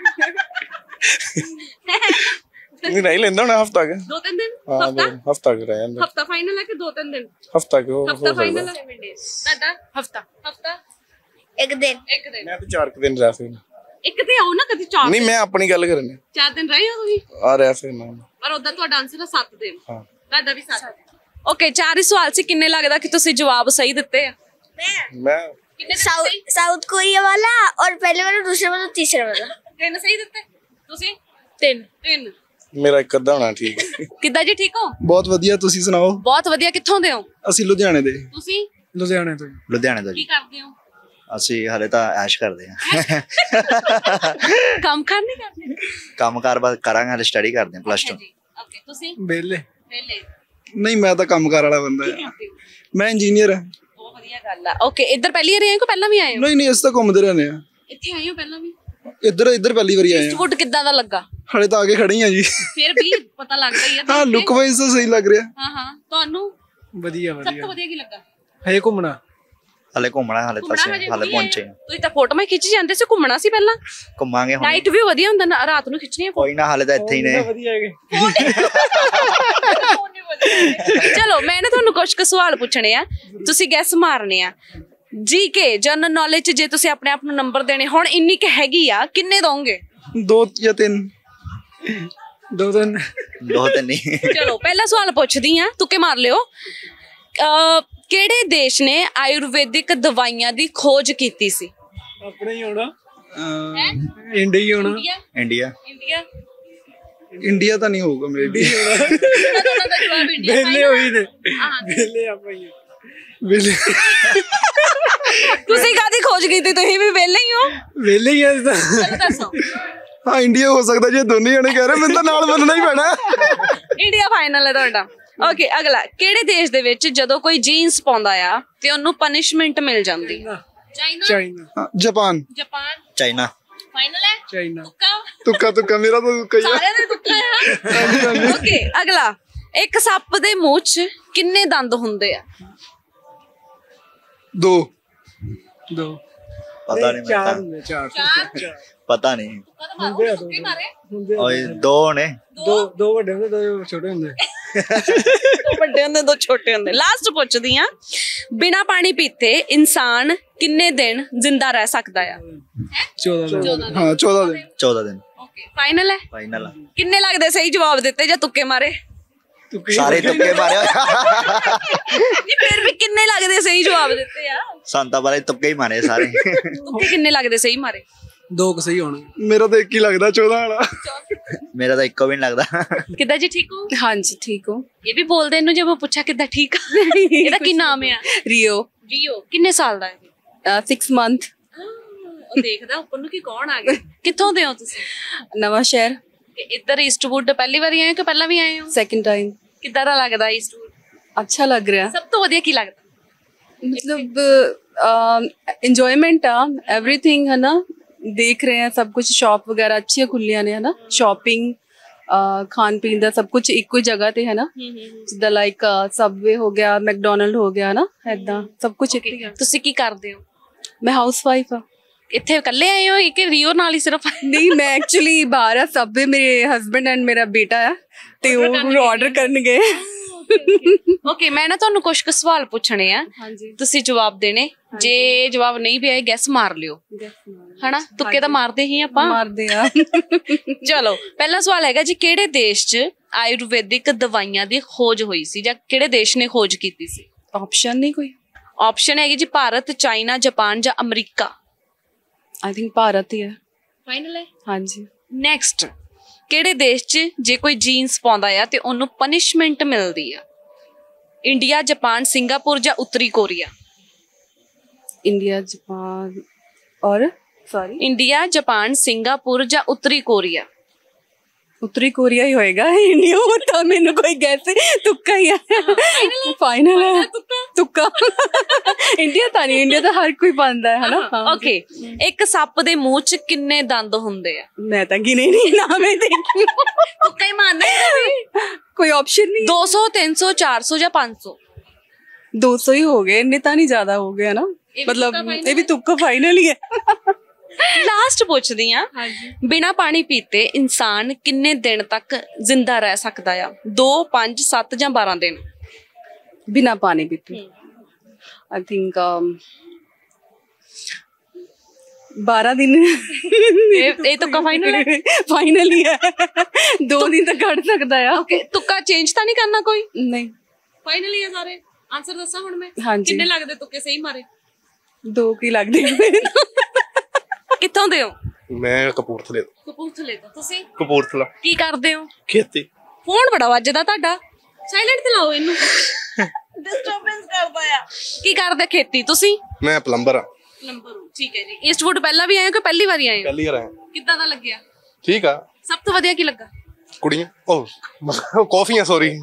ਨਹੀਂ ਲੈਂਦਾ ਹੁਣ ਹਫਤਾ ਕੇ। 2-3 ਦਿਨ? ਹਾਂ ਹਫਤਾ? ਹਫਤਾ ਕੇ ਰਹਿ ਜਾਂਦਾ। ਹਫਤਾ ਫਾਈਨਲ ਹੈ ਕਿ 2-3 ਦਿਨ? ਹਫਤਾ ਕੇ ਹੋ ਹਫਤਾ ਫਾਈਨਲ ਸਕਦਾ। ਹੈ? ਤੁਹਾਡਾ? ਹਫਤਾ? ਇੱਕ ਦਿਨ। ਇੱਕ ਦਿਨ। ਮੈਂ ਤਾਂ 4 ਦਿਨ ਰਹਿ ਸਕਦਾ। ਇੱਕ ਤੇ ਆਓ ਨਾ ਕਦੀ 4 ਨਹੀਂ ਮੈਂ ਆਪਣੀ ਗੱਲ ਕਰਨੀ। 4 ਦਿਨ ਰਹੇ ਹੋ ਤੁਸੀਂ? ਆ ਰਹਿ ਸਕਦਾ ਪਰ ਉਹਦਾ ਤੁਹਾਡਾ ਆਨਸਰ ਹੈ 7 ਦਿਨ। ਹਾਂ ਤੁਹਾਡਾ ਵੀ 7। ਓਕੇ 4 ਹੀ ਸਵਾਲ ਸੀ, ਕਿੰਨੇ ਲੱਗਦਾ ਕਿ ਤੁਸੀਂ ਜਵਾਬ ਸਹੀ ਦਿੱਤੇ ਆ? मैं ਕਿੰਨੇ साउथ कोरिया वाला और पहले वाला, दूसरे वाला, तीसरे वाला। 3 ਸਹੀ ਦਿੱਤੇ ਤੁਸੀਂ? 3 मेरा एक अद्धा होना ठीक है। ਕਿੱਦਾਂ ਜੀ, ਠੀਕ ਹੋ? ਬਹੁਤ ਵਧੀਆ, ਤੁਸੀਂ ਸੁਣਾਓ? ਬਹੁਤ ਵਧੀਆ। ਕਿੱਥੋਂ ਦੇ ਹੋ ਅਸੀਂ ਲੁਧਿਆਣੇ ਦੇ। ਤੁਸੀਂ? ਲੁਧਿਆਣੇ ਤੋਂ। ਲੁਧਿਆਣੇ ਤੋਂ ਕੀ ਜੀ। ਕਰਦੇ ਹੋ? ਅਸੀਂ ਹਲੇ ਤਾਂ ਐਸ਼ ਕਰਦੇ ਹਾਂ। ਕੰਮ ਕਰ ਨਹੀਂ ਕਰਦੇ? ਕੰਮਕਾਰ ਬਾਅਦ ਕਰਾਂਗੇ, ਹਲੇ ਸਟੱਡੀ ਕਰਦੇ ਹਾਂ +2। ਓਕੇ ਤੁਸੀਂ? ਵਿਹਲੇ ਵੇਲੇ ਨਹੀਂ, ਮੈਂ ਤਾਂ ਕੰਮਕਾਰ ਵਾਲਾ ਬੰਦਾ ਆ। ਮੈਂ ਇੰਜੀਨੀਅਰ ਹਾਂ। ਬਹੁਤ ਵਧੀਆ ਗੱਲ ਆ। ਓਕੇ ਇੱਧਰ ਪਹਿਲੀ ਵਾਰ ਆਏ ਹੋ ਕਿ ਪਹਿਲਾਂ ਵੀ ਆਏ ਹੋ? ਨਹੀਂ ਨਹੀਂ, ਅਸੀਂ ਤਾਂ ਘੁੰਮਦੇ ਰਹਿੰਦੇ ਆ। ਇੱਥੇ ਆਏ ਹੋ ਪਹਿਲਾਂ ਵੀ? ਇੱਧਰ ਪਹਿਲੀ ਵਾਰੀ ਆਏ ਆ। ਫੂਡ ਕਿੱਦਾਂ ਦਾ ਲੱਗਾ? ਹਲੇ ਤਾਂ ਆਗੇ ਖੜੀ ਆ ਜੀ। ਫਿਰ ਵੀ ਪਤਾ ਲੱਗਦਾ ਹੀ ਆ। ਹਾਂ ਲੁੱਕ ਵਾਈਜ਼ ਤਾਂ ਸਹੀ ਲੱਗ ਰਿਹਾ। ਹਾਂ ਤੁਹਾਨੂੰ ਵਧੀਆ ਸਭ ਤੋਂ ਵਧੀਆ ਕੀ ਲੱਗਾ? ਹਜੇ ਘੁੰਮਣਾ। ਹਲੇ ਘੁੰਮਣਾ, ਹਲੇ ਤਾਂ ਅਸੀਂ ਹਲੇ ਪਹੁੰਚੇ ਹਾਂ। ਤੁਸੀਂ ਤਾਂ ਫੋਟੋ ਮੈਂ ਖਿੱਚ ਜਾਂਦੇ ਸੀ, ਘੁੰਮਣਾ ਸੀ ਪਹਿਲਾਂ। ਘੁੰਮਾਂਗੇ ਹੁਣ। ਨਾਈਟ ਵਿਊ ਵਧੀਆ ਹੁੰਦਾ ਨਾ, ਰਾਤ ਨੂੰ ਖਿੱਚਣੀ ਆ। ਕੋਈ ਨਾ, ਹਲੇ ਤਾਂ ਇੱਥੇ ਹੀ ਨੇ। ਚਲੋ ਮੈਂ ਨਾ ਤੁਹਾਨੂੰ ਕੁਝ ਕੁ ਸਵਾਲ ਪੁੱਛਣੇ ਆ, ਤੁਸੀਂ ਗੈਸ ਮਾਰਨੇ ਆ। ਜੀਕੇ ਜਨਰਲ ਨੌਲੇਜ ਜੇ ਤੁਸੀਂ ਆਪਣੇ ਆਪ ਨੂੰ ਨੰਬਰ ਦੇਣੇ ਹੁਣ ਇੰਨੀ ਕਿ ਹੈਗੀ ਆ, ਕਿੰਨੇ ਦੋਗੇ? 2 ਜਾਂ 3। 2 3 ਦੋ ਤਾਂ ਨਹੀਂ। ਚਲੋ ਪਹਿਲਾ ਸਵਾਲ ਪੁੱਛਦੀ ਆ, ਤੁੱਕੇ ਮਾਰ ਲਿਓ। ਕਿਹੜੇ ਦੇਸ਼ ਨੇ ਆਯੁਰਵੈਦਿਕ ਦਵਾਈਆਂ ਦੀ ਖੋਜ ਕੀਤੀ ਸੀ? ਆਪਣੇ ਹੀ ਹੋਣਾ, ਇੰਡੀਆ ਹੀ ਹੋਣਾ। ਇੰਡੀਆ। ਇੰਡੀਆ? ਇੰਡੀਆ ਤਾਂ ਨਹੀਂ ਹੋਊਗਾ ਮੇਬੀ। ਵਿਹਲੇ ਹੋਈ ਨੇ, ਵਿਹਲੇ ਆਪਾਂ ਹੀ ਵਿਹਲੇ। ਤੁਸੀਂ ਕਾਹਦੀ ਖੋਜ ਕੀਤੀ? ਤੁਸੀਂ ਵੀ ਵਿਹਲੇ ਹੀ ਹੋ? ਵਿਹਲੇ ਹੀ ਆ ਤਾਂ। ਚਲੋ ਦੱਸੋ। ਹਾਂ ਇੰਡੀਆ ਹੋ ਸਕਦਾ, ਜੇ ਦੋਨੇ ਜਣੇ ਕਹਿ ਰਹੇ ਮੈਨੂੰ ਤਾਂ ਨਾਲ ਮੰਨਣਾ ਹੀ ਪੈਣਾ। ਇੰਡੀਆ ਫਾਈਨਲ ਹੈ ਤੁਹਾਡਾ। ਓਕੇ ਅਗਲਾ, ਕਿਹੜੇ ਦੇਸ਼ ਦੇ ਵਿੱਚ ਜਦੋਂ ਕੋਈ ਜੀਨਸ ਪਾਉਂਦਾ ਆ ਤੇ ਉਹਨੂੰ ਪਨਿਸ਼ਮੈਂਟ ਮਿਲ ਜਾਂਦੀ? China? China. Japan. Japan? China. Final ਹੈ? ਚਾਈਨਾ। ਤੁੱਕਾ? ਤੁੱਕਾ ਮੇਰਾ ਤਾਂ ਤੁੱਕਾ ਹੀ ਆ। ਸਾਰਿਆਂ ਦੇ ਤੁੱਕਾ ਆ। ਓਕੇ ਅਗਲਾ, ਇੱਕ ਸੱਪ ਦੇ ਮੂੰਹ 'ਚ ਕਿੰਨੇ ਦੰਦ ਹੁੰਦੇ ਆ? 2। ਪਤਾ ਨਹੀਂ, ਮੈਨੂੰ 4। ਪਤਾ ਨਹੀਂ। ਓਏ 2 ਨੇ। 2 ਵੱਡੇ ਹੁੰਦੇ, 2 ਛੋਟੇ ਹੁੰਦੇ। ਦੋ ਵੱਡੇ ਹੁੰਦੇ, 2 ਛੋਟੇ ਹੁੰਦੇ। ਲਾਸਟ ਪੁੱਛਦੀ ਆ, ਬਿਨਾ ਪਾਣੀ ਪੀਤੇ ਇਨਸਾਨ ਕਿੰਨੇ ਦਿਨ ਜਿੰਦਾ ਰਹਿ ਸਕਦਾ ਆ? 14 ਦਿਨ। ਹਾਂ 14 ਦਿਨ। 14 ਦਿਨ। ਓਕੇ ਫਾਈਨਲ ਹੈ? ਫਾਈਨਲ। ਕਿੰਨੇ ਲੱਗਦੇ ਸਹੀ ਜਵਾਬ ਦਿੱਤੇ ਜਾਂ ਤੁੱਕੇ ਮਾਰੇ? ਸਾਰੇ ਤੁੱਕੇ ਮਾਰੇ। ਨਹੀਂ ਫਿਰ ਵੀ ਕਿੰਨੇ ਲੱਗਦੇ ਸਹੀ ਜਵਾਬ ਦਿੱਤੇ ਆ? ਸੰਤਾ ਬਾਰੇ ਤੁੱਕੇ ਹੀ ਮਾਰੇ ਸਾਰੇ। ਤੁੱਕੇ ਕਿੰਨੇ ਲੱਗਦੇ ਸਹੀ ਮਾਰੇ? 2 ਸਹੀ ਹੋਣਾ। ਮੇਰਾ ਤਾਂ ਇੱਕ ਹੀ ਲੱਗਦਾ 14 ਵਾਲਾ। ਮੇਰਾ ਤਾਂ ਇੱਕੋ ਵੀ ਨਹੀਂ ਲੱਗਦਾ। ਕਿੱਦਾਂ ਜੀ, ਠੀਕ ਹੋ? ਹਾਂਜੀ ਠੀਕ ਹੋ। ਇਹ ਵੀ ਬੋਲਦੇ ਇਹਨੂੰ ਜੇ ਮੈਂ ਪੁੱਛਾਂ ਕਿੱਦਾਂ ਠੀਕ ਆ? ਇਹਦਾ ਕੀ ਨਾਮ ਆ? ਰੀਓ। ਰੀਓ ਕਿੰਨੇ ਸਾਲ ਦਾ ਹੈ? 6 month। ਉਹ ਦੇਖਦਾ ਉੱਪਰ ਨੂੰ ਕਿ ਕੌਣ ਆ ਗਿਆ। ਕਿੱਥੋਂ ਦੇ ਹੋ ਤੁਸੀਂ? ਨਵਾਂ ਸ਼ਹਿਰ। ਇੱਧਰ ਈਸਟਵੁੱਡ ਪਹਿਲੀ ਵਾਰੀ ਆਏ ਹੋ ਕਿ ਪਹਿਲਾਂ ਵੀ ਆਏ ਹੋ? Second time. ਕਿੱਦਾਂ ਦਾ ਲੱਗਦਾ ਈਸਟਵੁੱਡ? अच्छा लग रहा है, ਸਭ ਤੋਂ ਵਧੀਆ ਕੀ ਲੱਗਦਾ? मतलब इंजॉयमेंट आ एवरीथिंग है ना, देख रहे हैं सब कुछ, शॉप वगैरह अच्छी खुलिया ने है ना, शॉपिंग खान पीन का सब कुछ एक ही जगह ते है ना, जिदा लाइक सबवे हो गया, मैकडोनल्ड हो गया ना, ऐदा सब कुछ इत्थे ही है। ਤੁਸੀਂ ਕੀ ਕਰਦੇ ਹੋ? मैं हाउस वाइफ हाँ। ਇੱਥੇ ਇਕੱਲੇ ਆਏ ਹੋ ਕਿ ਰੀਓ ਨਾਲ ਹੀ ਸਿਰਫ? नहीं मैं एक्चुअली बाहर है, सबवे मेरे हस्बैंड एंड मेरा बेटा है ते वो ऑर्डर करने गए। ਓਕੇ ਮੈਂ ਨਾ ਤੁਹਾਨੂੰ ਕੁਝ ਕੁ ਸਵਾਲ ਪੁੱਛਣੇ ਆ, ਤੁਸੀਂ ਜਵਾਬ ਦੇਣੇ। ਜੇ ਜਵਾਬ ਨਹੀਂ ਵੀ ਆਏ ਗੈਸ ਮਾਰ ਲਿਓ, ਹਨਾ? ਤੁੱਕੇ ਤਾਂ ਮਾਰਦੇ ਹੀ ਆਪਾਂ। ਮਾਰਦੇ ਆ। ਚਲੋ ਪਹਿਲਾ ਸਵਾਲ ਹੈਗਾ ਜੀ, ਕਿਹੜੇ ਦੇਸ਼ 'ਚ ਆਯੁਰਵੈਦਿਕ ਦਵਾਈਆਂ ਦੀ ਖੋਜ ਹੋਈ ਸੀ ਜਾਂ ਕਿਹੜੇ ਦੇਸ਼ ਨੇ ਖੋਜ ਕੀਤੀ ਸੀ? ऑप्शन नहीं कोई? ਆਪਸ਼ਨ ਹੈਗੀ ਜੀ ਭਾਰਤ, ਚਾਈਨਾ, ਜਾਪਾਨ ਜਾਂ ਅਮਰੀਕਾ। आई थिंक भारत ही है। ਫਾਈਨਲ ਹੈ? हाँ जी। ਨੈਕਸਟ, ਕਿਹੜੇ ਦੇਸ਼ 'ਚ ਜੇ ਕੋਈ ਜੀਨਸ ਪਾਉਂਦਾ ਆ ਤੇ ਉਹਨੂੰ ਪਨਿਸ਼ਮੈਂਟ ਮਿਲਦੀ ਆ? ਇੰਡੀਆ, ਜਾਪਾਨ, ਸਿੰਗਾਪੁਰ ਜਾਂ ਉੱਤਰੀ ਕੋਰੀਆ? इंडिया जापान और सॉरी ਇੰਡੀਆ, ਜਾਪਾਨ, ਸਿੰਗਾਪੁਰ ਜਾਂ ਉੱਤਰੀ ਕੋਰੀਆ? उत्तरी कोरिया ही होएगा। इंडिया होता मैंने कोई कैसे तुक्का ही है। फाइनल है तुक्का। इंडिया ਤਾਂ ਨਹੀਂ, इंडिया ਤਾਂ ਹਰ ਕੋਈ ਪਾਉਂਦਾ ਹੈ ਨਾ। ਓਕੇ ਇੱਕ ਸੱਪ ਦੇ ਮੂੰਹ 'ਚ ਕਿੰਨੇ ਦੰਦ ਹੁੰਦੇ ਆ? मैं ਤਾਂ ਗਿਣੇ ਨਹੀਂ ਨਾ, ਮੈਂ ਦੇਖੀ ਤੁੱਕਾ ਹੀ ਮਾਰਨਾ कोई ऑप्शन नहीं। 200, 300, 400 ਜਾਂ 500? 200 ही हो गए, इतने ਤਾਂ नहीं ज्यादा हो गया ना, मतलब ये भी तुक्का फाइनल ही है। ਲਾਸਟ ਪੁੱਛਦੀ ਆ, ਬਿਨਾ ਪਾਣੀ ਪੀਤੇ ਇਨਸਾਨ ਕਿੰਨੇ ਦਿਨ ਤੱਕ ਜ਼ਿੰਦਾ ਰਹਿ ਸਕਦਾ ਆ? 2, 5, 7 ਜਾਂ 12 ਦਿਨ? बिना पानी पीते आई थिंक 12 दिन। ਇਹ ਤੁੱਕਾ ਫਾਈਨਲ ਹੈ? फाइनल ही है। 2 दिन तक ਕੱਢ ਸਕਦਾ ਆ। ਓਕੇ ਤੁੱਕਾ ਚੇਂਜ ਤਾਂ ਨਹੀਂ ਕਰਨਾ ਕੋਈ? नहीं ਫਾਈਨਲ ਹੀ ਹੈ ਸਾਰੇ ਆਨਸਰ ਦੱਸਾਂ ਹੁਣ ਮੈਂ? ਹਾਂਜੀ। ਕਿੰਨੇ ਲੱਗਦੇ ਤੁੱਕੇ ਸਹੀ ਮਾਰੇ? 2 ਕੀ ਲੱਗਦੇ? ਕਿੱਥੋਂ ਦੇ ਹੋ? ਮੈਂ ਕਪੂਰਥਲੇ ਤੋਂ। ਕਪੂਰਥਲੇ ਤੋਂ। ਤੁਸੀਂ ਕਪੂਰਥਲਾ। ਕੀ ਕਰਦੇ ਹੋ? ਖੇਤੀ। ਫੋਨ ਬੜਾ ਵੱਜਦਾ ਤੁਹਾਡਾ, ਸਾਇਲੈਂਟ ਤੇ ਲਾਓ ਇਹਨੂੰ, ਡਿਸਟਰਬੈਂਸ ਕਰਦਾ ਆ। ਕੀ ਕਰਦੇ ਖੇਤੀ? ਤੁਸੀਂ? ਮੈਂ ਪਲੰਬਰ ਆ। ਨੰਬਰ ਠੀਕ ਹੈ ਜੀ। ਈਸਟਵੁੱਡ ਪਹਿਲਾਂ ਵੀ ਆਏ ਹੋ ਕਿ ਪਹਿਲੀ ਵਾਰੀ ਆਏ ਹੋ? ਪਹਿਲੀ ਵਾਰ ਆਇਆ। ਕਿੱਦਾਂ ਦਾ ਲੱਗਿਆ? ਠੀਕ ਆ। ਸਭ ਤੋਂ ਵਧੀਆ ਕੀ ਲੱਗਾ? ਕੁੜੀਆਂ, ਉਹ ਕਾਫੀਆਂ, ਸੌਰੀ।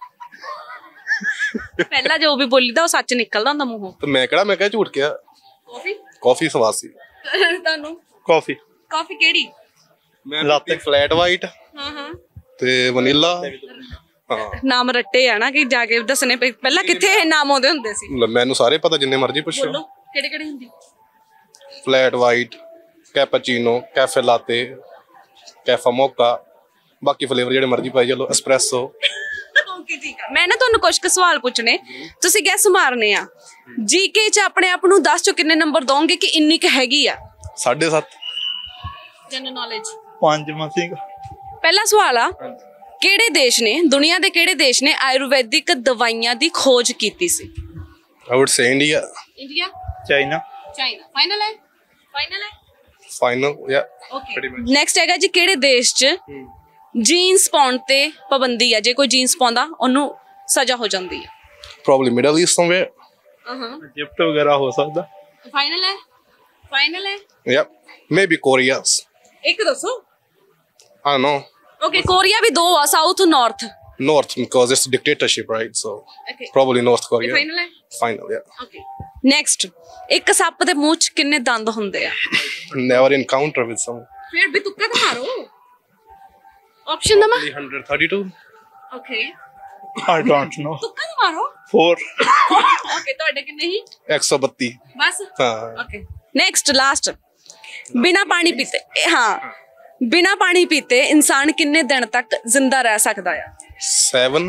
ਪਹਿਲਾਂ ਜੋ ਵੀ ਬੋਲੀਦਾ ਉਹ ਸੱਚ ਨਿਕਲਦਾ ਹੁੰਦਾ ਮੂੰਹੋਂ। ਤੇ ਮੈਂ ਕਿਹਾ ਝੂਠ ਕਿਹਾ। ਕਾਫੀ? ਕਾਫੀ ਸਵਾਦ ਸੀ। ਤੁਹਾਨੂੰ? ਕਾਫੀ। ਕਾਫੀ ਕਿਹੜੀ? ਮੈਂ ਲਾਤੇ ਫਲੈਟ ਵਾਈਟ ਹਾਂ ਤੇ ਵਨੀਲਾ। ਹਾਂ ਨਾਮ ਰੱਟੇ ਆ ਨਾ ਕਿ ਜਾ ਕੇ ਦੱਸਣੇ ਪਹਿਲਾਂ ਕਿੱਥੇ ਇਹ ਨਾਮ ਆਉਂਦੇ ਹੁੰਦੇ ਸੀ? ਮੈਨੂੰ ਸਾਰੇ ਪਤਾ, ਜਿੰਨੇ ਮਰਜ਼ੀ ਪੁੱਛੋ। ਕਿਹੜੇ ਹੁੰਦੀ? ਫਲੈਟ ਵਾਈਟ, ਕੈਪਾਚੀਨੋ, ਕੈਫੇ ਲਾਤੇ, ਕੈਫਾ ਮੋਕਾ, ਬਾਕੀ ਫਲੇਵਰ ਜਿਹੜੇ ਮਰਜ਼ੀ ਪਾਈ ਚਲੋ, ਐਸਪ੍ਰੈਸੋ। ਓਕੇ ਠੀਕ ਆ। ਮੈਂ ਨਾ ਤੁਹਾਨੂੰ ਕੁਝ ਕੁ ਸਵਾਲ ਪੁੱਛਣੇ, ਤੁਸੀਂ ਗੈਸ ਮਾਰਨੇ ਆ। ਜੀਕੇ ਚ ਆਪਣੇ ਆਪ ਨੂੰ 10 ਚੋਂ ਕਿੰਨੇ ਨੰਬਰ ਦੋਗੇ ਕਿ ਇੰਨੀ ਕੁ ਹੈਗੀ ਆ? 7.5। General knowledge 5 missing. ਪਹਿਲਾ ਸਵਾਲ ਆ, ਕਿਹੜੇ ਦੇਸ਼ ਨੇ, ਦੁਨੀਆ ਦੇ ਕਿਹੜੇ ਦੇਸ਼ ਨੇ ਆਯੁਰਵੈਦਿਕ ਦਵਾਈਆਂ ਦੀ ਖੋਜ ਕੀਤੀ ਸੀ? I would say India. India, China. China. Final ਹੈ? ਫਾਈਨਲ ਹੈ? Final, yeah. Okay Pretty much. Next ਹੈਗਾ ਜੀ, ਕਿਹੜੇ ਦੇਸ਼ 'ਚ ਜੀਨਸ ਪਾਉਣ ਤੇ ਪਾਬੰਦੀ ਆ? ਜੇ ਕੋਈ ਜੀਨਸ ਪਾਉਂਦਾ ਉਹਨੂੰ ਸਜ਼ਾ ਹੋ ਜਾਂਦੀ ਹੈ। Probably Middle East somewhere. Egypt ਵਗੈਰਾ ਹੋ ਸਕਦਾ। ਫਾਈਨਲ ਹੈ? ਫਾਈਨਲ ਹੈ? Yep. Maybe Korea's. ਇੱਕ ਦੱਸੋ। I don't know. Okay Korea ਵੀ ਦੋ ਆ, south north. North because it's dictatorship, right? So okay probably North Korea. ਫਾਈਨਲ ਹੈ? Final, yeah. ਓਕੇ ਨੈਕਸਟ, ਇੱਕ ਸੱਪ ਦੇ ਮੂੰਹ 'ਚ ਕਿੰਨੇ ਦੰਦ ਹੁੰਦੇ ਆ? Never encounter with someone. ਫਿਰ ਵੀ ਤੁੱਕਾ ਤਾਂ ਮਾਰੋ। ਆਪਸ਼ਨ ਦਮਾ। 132. Okay I don't know. ਤੁੱਕਾ ਤਾਂ ਮਾਰੋ। 4। ਓਕੇ ਤੁਹਾਡੇ ਕਿੰਨੇ ਹੀ? 132. ਬਸ। ਹਾਂ। ਓਕੇ ਨੈਕਸਟ ਲਾਸਟ, ਬਿਨਾ ਪਾਣੀ ਪੀਤੇ, ਹਾਂ ਬਿਨਾ ਪਾਣੀ ਪੀਤੇ ਇਨਸਾਨ ਕਿੰਨੇ ਦਿਨ ਤੱਕ ਜ਼ਿੰਦਾ ਰਹਿ ਸਕਦਾ ਆ? 7.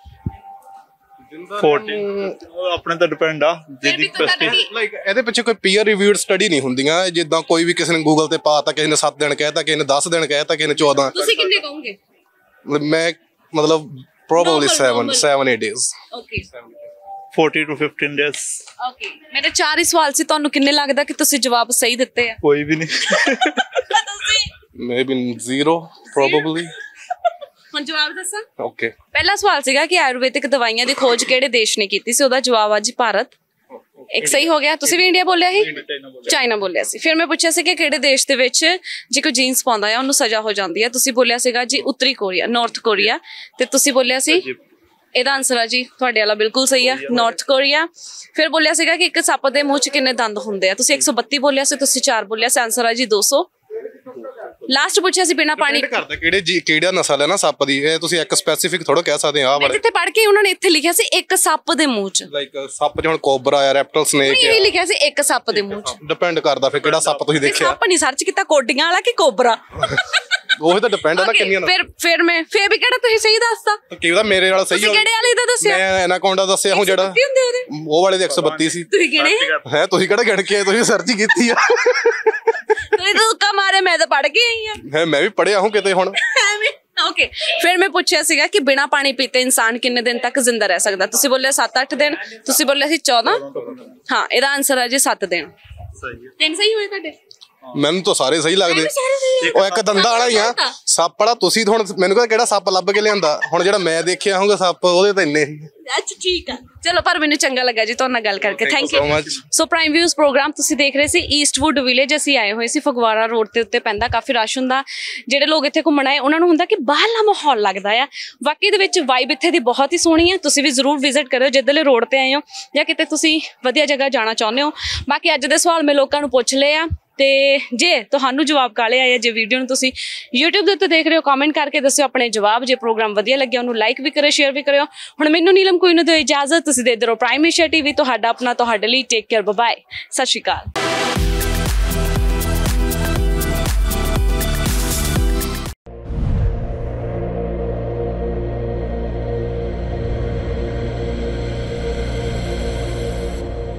14। ਉਹ ਆਪਣੇ ਤੇ ਡਿਪੈਂਡ ਆ ਜਿਹਦੀ ਲਾਈਕ ਇਹਦੇ ਪਿੱਛੇ ਕੋਈ ਪੀਅਰ ਰਿਵਿਊਡ ਸਟੱਡੀ ਨਹੀਂ ਹੁੰਦੀਆਂ, ਜਿੱਦਾਂ ਕੋਈ ਵੀ ਕਿਸੇ ਨੇ ਗੂਗਲ ਤੇ ਪਾਤਾ, ਕਿਸੇ ਨੇ 7 ਦਿਨ ਕਹਿਤਾ, ਕਿਸੇ ਨੇ 10 ਦਿਨ ਕਹਿਤਾ, ਕਿਸੇ ਨੇ 14। ਤੁਸੀਂ ਕਿੰਨੇ ਕਹੋਗੇ? ਮੈਂ ਮਤਲਬ probably 7-8 days. Okay 40 to 15 days। Okay ਮੇਰੇ 4 ਹੀ ਸਵਾਲ ਸੀ, ਤੁਹਾਨੂੰ ਕਿੰਨੇ ਲੱਗਦਾ ਕਿ ਤੁਸੀਂ ਜਵਾਬ ਸਹੀ ਦਿੱਤੇ ਆ? ਕੋਈ ਵੀ ਨਹੀਂ। Maybe 0 probably. ਹੁਣ ਜਵਾਬ ਦੱਸਾਂ? Okay. ਪਹਿਲਾ ਸਵਾਲ ਸੀਗਾ ਕਿ ਆਯੁਰਵੈਦਿਕ ਦਵਾਈਆਂ ਦੀ ਖੋਜ ਕਿਹੜੇ ਦੇਸ਼ ਨੇ ਕੀਤੀ ਸੀ, ਉਹਦਾ ਜਵਾਬ ਆ ਜੀ ਭਾਰਤ। ਇੱਕ ਸਹੀ ਹੋ ਗਿਆ। ਤੁਸੀਂ ਵੀ ਇੰਡੀਆ ਬੋਲਿਆ ਸੀ? ਚਾਈਨਾ ਬੋਲਿਆ ਸੀ। ਫਿਰ ਮੈਂ ਪੁੱਛਿਆ ਸੀ ਕਿ ਕਿਹੜੇ ਦੇਸ਼ ਦੇ ਵਿੱਚ ਜੇ ਕੋਈ ਜੀਨਸ ਪਾਉਂਦਾ ਆ ਉਹਨੂੰ ਸਜ਼ਾ ਹੋ ਜਾਂਦੀ ਹੈ, ਤੁਸੀਂ ਬੋਲਿਆ ਸੀਗਾ ਜੀ ਉੱਤਰੀ ਕੋਰੀਆ, ਨਾਰਥ ਕੋਰੀਆ। ਤੇ ਤੁਸੀਂ ਬੋਲਿਆ ਸੀ, ਇਹਦਾ ਆਨਸਰ ਆ ਜੀ ਤੁਹਾਡੇ ਵਾਲਾ ਬਿਲਕੁਲ ਸਹੀ ਆ, ਨਾਰਥ ਕੋਰੀਆ। ਫਿਰ ਬੋਲਿਆ ਸੀਗਾ ਕਿ ਇੱਕ ਸੱਪ ਦੇ ਮੂੰਹ 'ਚ ਕਿੰਨੇ ਦੰਦ ਹੁੰਦੇ ਆ, ਤੁਸੀਂ 132 ਬੋਲਿਆ ਸੀ, ਤੁਸੀਂ 4 ਬੋਲਿਆ ਸੀ, ਆਨਸਰ ਆ ਜੀ 200। ਲਾਸਟ ਪੁੱਛਿਆ ਸੀ ਬਿਨਾ ਪਾਣੀ ਕਰਦਾ ਕਿਹੜਾ ਨਸਲ ਹੈ ਨਾ ਸੱਪ ਦੀ, ਇਹ ਤੁਸੀਂ ਇੱਕ ਸਪੈਸੀਫਿਕ ਥੋੜਾ ਕਹਿ ਸਕਦੇ ਆ। ਮੈਂ ਜਿੱਥੇ ਪੜ੍ਹ ਕੇ ਉਹਨਾਂ ਨੇ ਇੱਥੇ ਲਿਖਿਆ ਸੀ ਇੱਕ ਸੱਪ ਦੇ ਮੂੰਹ 'ਚ। ਲਾਈਕ ਸੱਪ ਚ ਹੁਣ ਕੋਬਰਾ ਆ, ਰੈਪਟਲ ਸਨੇਕ ਇਹ ਲਿਖਿਆ ਸੀ ਇੱਕ ਸੱਪ ਦੇ ਮੂੰਹ 'ਚ। ਡਿਪੈਂਡ ਕਰਦਾ ਫਿਰ ਕਿਹੜਾ ਸੱਪ ਤੁਸੀਂ ਦੇਖਿਆ। ਸੱਪ ਨਹੀਂ ਸਰਚ ਕੀਤਾ, ਕੋਡੀਆਂ ਵਾਲਾ ਕਿ ਕੋਬਰਾ। ਉਹੀ ਤਾਂ ਡਿਪੈਂਡ ਆ ਨਾ ਕਿੰਨੀਆਂ। ਫਿਰ ਮੈਂ ਫਿਰ ਵੀ ਕਿਹੜਾ ਤੁਸੀਂ ਸਹੀ ਦੱਸਦਾ? ਕੀ ਉਹਦਾ ਮੇਰੇ ਨਾਲ ਸਹੀ ਤੁਸੀਂ ਕਿਹੜੇ ਵਾਲੇ ਦਾ ਦੱਸਿਆ? ਮੈਂ ਐਨਾਕੋਂਡਾ ਦੱਸਿਆ ਹੁਣ ਜਿਹੜਾ ਉਹ ਵਾਲੇ ਦੇ 132 ਸੀ। ਤੁਸੀਂ ਕਿਹੜੇ ਹੈ? ਤੁਸੀਂ ਕਿਹੜਾ ਗਿਣ ਕੇ ਤੁਸੀਂ ਸਰਚ ਕੀਤੀ ਆ? ਤੁਸੀਂ ਤੁੱਕਾ ਮਾਰੇ, ਮੈਂ ਤਾਂ ਪੜ੍ਹ ਕੇ ਆਈ ਆ। ਮੈਂ ਵੀ ਪੜਿਆ ਹੂੰ ਕਿਤੇ ਹੁਣ। ਓਕੇ ਫਿਰ ਮੈਂ ਪੁੱਛਿਆ ਸੀਗਾ ਕਿ ਬਿਨਾ ਪਾਣੀ ਪੀਤੇ ਇਨਸਾਨ ਕਿੰਨੇ ਦਿਨ ਤੱਕ ਜ਼ਿੰਦਾ ਰਹਿ ਸਕਦਾ, ਤੁਸੀਂ ਬੋਲਿਆ 7-8 ਦਿਨ, ਤੁਸੀਂ ਬੋਲਿਆ ਸੀ 14। ਹਾਂ ਇਹਦਾ ਆਨਸਰ ਹੈ ਜੀ 7 ਦਿਨ। ਤਿੰਨ ਸਹੀ ਹੋਏ ਤੁਹਾਡੇ? ਮੈਨੂੰ ਤਾਂ ਸਾਰੇ ਸਹੀ ਲੱਗਦੇ। ਉਹ ਇੱਕ ਦੰਦਾਂ ਵਾਲਾ ਹੀ ਆ ਸੱਪ ਵਾਲਾ। ਤੁਸੀਂ ਹੁਣ ਮੈਨੂੰ ਕਹਿੰਦਾ ਕਿਹੜਾ ਸੱਪ ਲੱਭ ਕੇ ਲਿਆਂਦਾ, ਹੁਣ ਜਿਹੜਾ ਮੈਂ ਦੇਖਿਆ ਹੋਊਗਾ ਸੱਪ ਉਹਦੇ ਤਾਂ ਇੰਨੇ। ਅੱਛਾ ਠੀਕ ਆ, ਚਲੋ ਪਰ ਮੈਨੂੰ ਚੰਗਾ ਲੱਗਾ ਜੀ ਤੁਹਾਡੇ ਨਾਲ ਗੱਲ ਕਰਕੇ। Thank you so much. So prime views programme ਤੁਸੀਂ ਦੇਖ ਰਹੇ ਸੀ। ਈਸਟਵੁੱਡ ਵਿਲੇਜ ਅਸੀਂ ਆਏ ਹੋਏ ਸੀ, ਫਗਵਾੜਾ ਰੋਡ ਦੇ ਉੱਤੇ ਪੈਂਦਾ, ਕਾਫੀ ਰਸ਼ ਹੁੰਦਾ। ਜਿਹੜੇ ਲੋਕ ਇੱਥੇ ਘੁੰਮਣ ਆਏ ਉਹਨਾਂ ਨੂੰ ਹੁੰਦਾ ਕਿ ਬਾਹਰਲਾ ਮਾਹੌਲ ਲੱਗਦਾ ਆ। ਵਾਕਈ ਦੇ ਵਿੱਚ ਵਾਈਬ ਇੱਥੇ ਦੀ ਬਹੁਤ ਹੀ ਸੋਹਣੀ ਹੈ। ਤੁਸੀਂ ਵੀ ਜ਼ਰੂਰ ਵਿਜ਼ਿਟ ਕਰਿਓ ਜਿੱਧਰਲੇ ਰੋਡ ਤੇ ਆਏ ਹੋ ਜਾਂ ਕਿਤੇ ਤੁਸੀਂ ਵਧੀਆ ਜਗ੍ਹਾ ਜਾਣਾ ਚਾਹੁੰਦੇ ਹੋ। ਬਾਕੀ ਅੱਜ ਦੇ ਸਵਾਲ ਮੈਂ ਲੋਕਾਂ ਨੂੰ ਪੁੱਛ ਲਏ ਆ, ਤੇ ਜੇ ਤੁਹਾਨੂੰ ਜਵਾਬ ਕਾਲੇ ਆਏ, ਜੇ ਵੀਡੀਓ ਨੂੰ ਤੁਸੀਂ YouTube ਦੇ ਉੱਤੇ ਦੇਖ ਰਹੇ ਹੋ ਕਮੈਂਟ ਕਰਕੇ ਦੱਸਿਓ ਆਪਣੇ ਜਵਾਬ। ਜੇ ਪ੍ਰੋਗਰਾਮ ਵਧੀਆ ਲੱਗਿਆ ਉਹਨੂੰ ਲਾਈਕ ਵੀ ਕਰਿਓ, ਸ਼ੇਅਰ ਵੀ ਕਰਿਓ। ਹੁਣ ਮੈਨੂੰ ਨੀਲਮ ਕੁਈਨ ਨੂੰ ਦਿਓ ਇਜਾਜ਼ਤ। ਤੁਸੀਂ ਦੇਖਦੇ ਰਹੋ ਪ੍ਰਾਈਮ ਏਸ਼ੀਆ TV, ਤੁਹਾਡਾ ਆਪਣਾ, ਤੁਹਾਡੇ ਲਈ। ਟੇਕ ਕੇਅਰ, ਬਾਏ ਬਾਏ, ਸਤਿ ਸ਼੍ਰੀ ਅਕਾਲ।